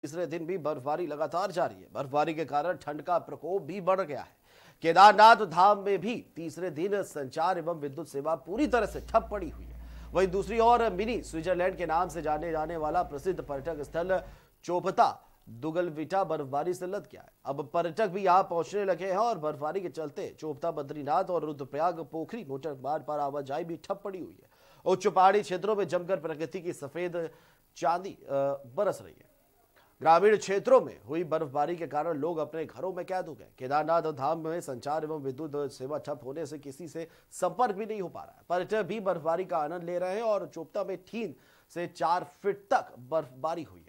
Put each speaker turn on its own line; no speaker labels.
तीसरे दिन भी बर्फबारी लगातार जारी है। बर्फबारी के कारण ठंड का प्रकोप भी बढ़ गया है। केदारनाथ धाम में भी तीसरे दिन संचार एवं विद्युत सेवा पूरी तरह से ठप पड़ी हुई है। वहीं दूसरी ओर मिनी स्विट्जरलैंड के नाम से जाने जाने वाला प्रसिद्ध पर्यटक स्थल चोपता दुगलविटा बर्फबारी से लद गया है। अब पर्यटक भी यहां पहुंचने लगे हैं और बर्फबारी के चलते चोपता बद्रीनाथ और रुद्रप्रयाग पोखरी मोटर मार्ग पर आवाजाही भी ठप पड़ी हुई है। उच्च पहाड़ी क्षेत्रों में जमकर प्रकृति की सफेद चांदी बरस रही है। ग्रामीण क्षेत्रों में हुई बर्फबारी के कारण लोग अपने घरों में कैद हो गए। केदारनाथ धाम में संचार एवं विद्युत सेवा ठप होने से किसी से संपर्क भी नहीं हो पा रहा है। पर्यटक भी बर्फबारी का आनंद ले रहे हैं और चोपता में 3 से 4 फीट तक बर्फबारी हुई है।